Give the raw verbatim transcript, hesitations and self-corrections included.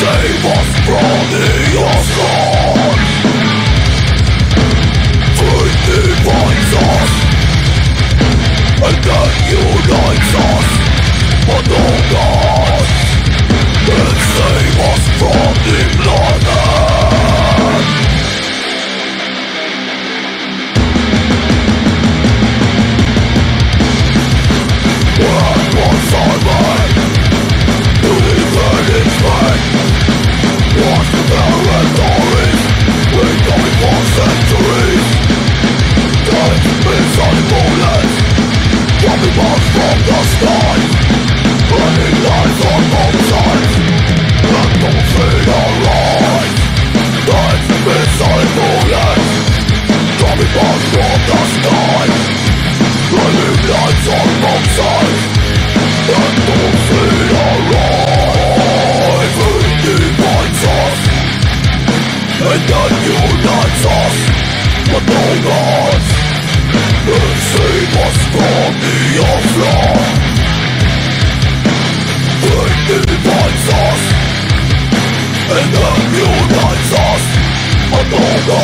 save us from the onslaught. Faith divides us, and then unites us. But oh God, then save us from the bloodbath. What was our mind? To defend its faith. What's the territories? We're going for centuries. Death is on bullets, dropping bombs from the sky, burning lives on both sides, that don't feel alright. Death is on bullets, dropping bombs from the sky, burning lives on both sides, that don't feel alright. Faith divides us, and then unites us. But no gods can save us from the onslaught. Faith divides us, and then unites us. But no gods